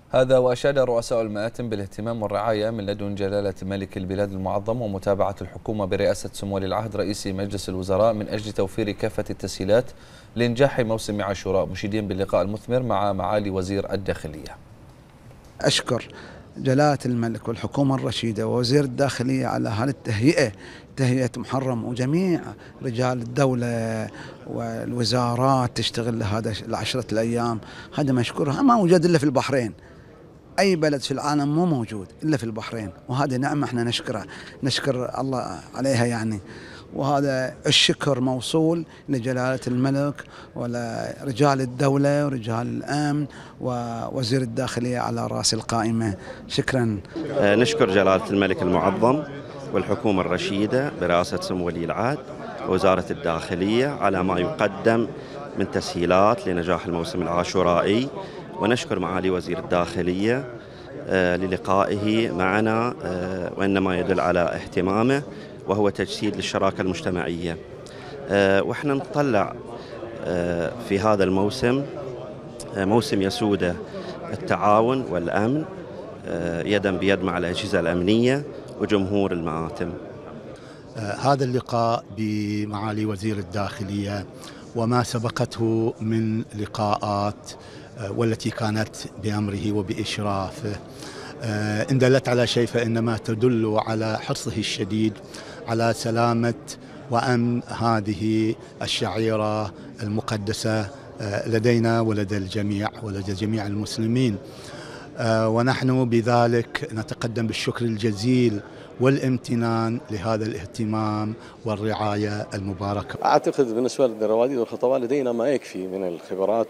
هذا وأشاد رؤساء المآتم بالاهتمام والرعاية من لدن جلالة ملك البلاد المعظم ومتابعة الحكومة برئاسة سمو ولي العهد رئيس مجلس الوزراء من أجل توفير كافة التسهيلات لإنجاح موسم عاشوراء، مشيدين باللقاء المثمر مع معالي وزير الداخلية. أشكر جلالة الملك والحكومة الرشيدة ووزير الداخلية على هذه تهيئة محرم، وجميع رجال الدولة والوزارات تشتغل لهذا العشرة الأيام. هذا مشكورها، ما موجود إلا في البحرين، أي بلد في العالم مو موجود إلا في البحرين، وهذه نعمة احنا نشكر الله عليها يعني. وهذا الشكر موصول لجلالة الملك ولرجال الدولة ورجال الأمن ووزير الداخلية على رأس القائمة. شكرا. نشكر جلالة الملك المعظم والحكومة الرشيدة برئاسة سمو ولي العهد ووزارة الداخلية على ما يقدم من تسهيلات لنجاح الموسم العاشورائي، ونشكر معالي وزير الداخلية للقائه معنا، وإنما يدل على اهتمامه وهو تجسيد للشراكة المجتمعية. وإحنا نطلع في هذا الموسم موسم يسوده التعاون والأمن يدا بيد مع الأجهزة الأمنية وجمهور المآتم. هذا اللقاء بمعالي وزير الداخلية وما سبقته من لقاءات والتي كانت بأمره وبإشرافه إن دلت على شيء فإنما تدل على حرصه الشديد على سلامة وأمن هذه الشعيرة المقدسة لدينا ولدى الجميع ولدى جميع المسلمين، ونحن بذلك نتقدم بالشكر الجزيل والامتنان لهذا الاهتمام والرعاية المباركة. أعتقد بالنسبة للرواديد والخطباء لدينا ما يكفي من الخبرات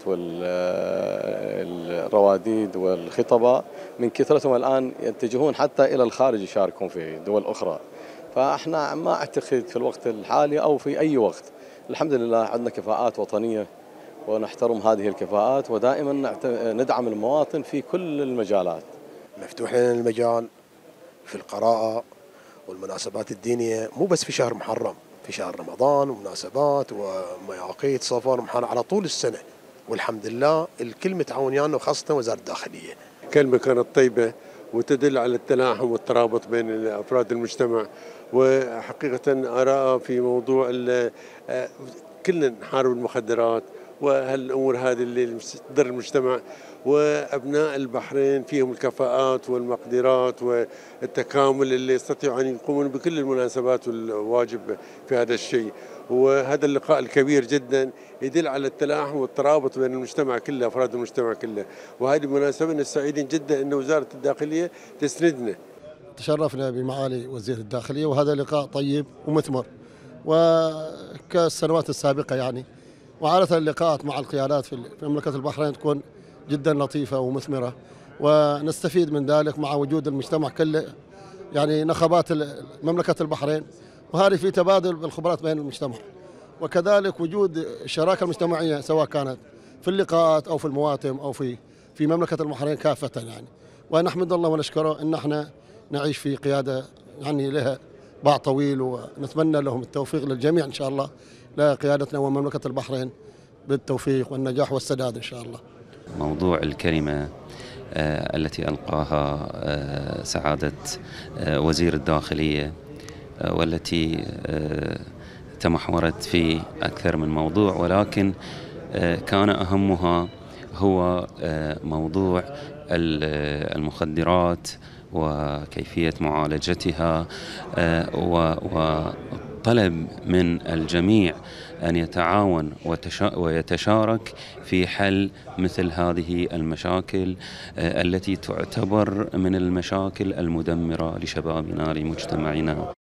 والرواديد والخطباء، من كثرتهم الآن يتجهون حتى إلى الخارج يشاركون في دول أخرى. فإحنا ما أعتقد في الوقت الحالي أو في أي وقت، الحمد لله عندنا كفاءات وطنية ونحترم هذه الكفاءات، ودائما ندعم المواطن في كل المجالات. مفتوح لنا المجال في القراءة والمناسبات الدينية، مو بس في شهر محرم، في شهر رمضان ومناسبات ومواقيت صفر محرم على طول السنة، والحمد لله الكل متعاون ويانا وخاصة وزارة الداخلية. كلمة كانت طيبة وتدل على التلاحم والترابط بين أفراد المجتمع، وحقيقة آراء في موضوع كلنا نحارب المخدرات وهالأمور هذه اللي تضر المجتمع، وأبناء البحرين فيهم الكفاءات والمقدرات والتكامل اللي يستطيعوا أن يقومون بكل المناسبات والواجب في هذا الشيء. وهذا اللقاء الكبير جدا يدل على التلاحم والترابط بين المجتمع كله، أفراد المجتمع كله، وهذه مناسبة سعيدين جدا أن وزارة الداخلية تسندنا. تشرفنا بمعالي وزير الداخلية، وهذا لقاء طيب ومثمر وكالسنوات السابقة يعني، وعادة اللقاءات مع القيادات في مملكة البحرين تكون جدا لطيفة ومثمرة، ونستفيد من ذلك مع وجود المجتمع كله، يعني نخبات مملكة البحرين، وهذه في تبادل بالخبرات بين المجتمع، وكذلك وجود الشراكة المجتمعية سواء كانت في اللقاءات أو في المواتم أو في مملكة البحرين كافة يعني. ونحمد الله ونشكره أن احنا نعيش في قيادة يعني لها باع طويل، ونتمنى لهم التوفيق للجميع إن شاء الله، لقيادتنا ومملكة البحرين بالتوفيق والنجاح والسداد إن شاء الله. موضوع الكلمة التي ألقاها سعادة وزير الداخلية، والتي تمحورت في أكثر من موضوع، ولكن كان أهمها هو موضوع المخدرات وكيفية معالجتها، وطلب من الجميع أن يتعاون ويتشارك في حل مثل هذه المشاكل التي تعتبر من المشاكل المدمرة لشبابنا لمجتمعنا.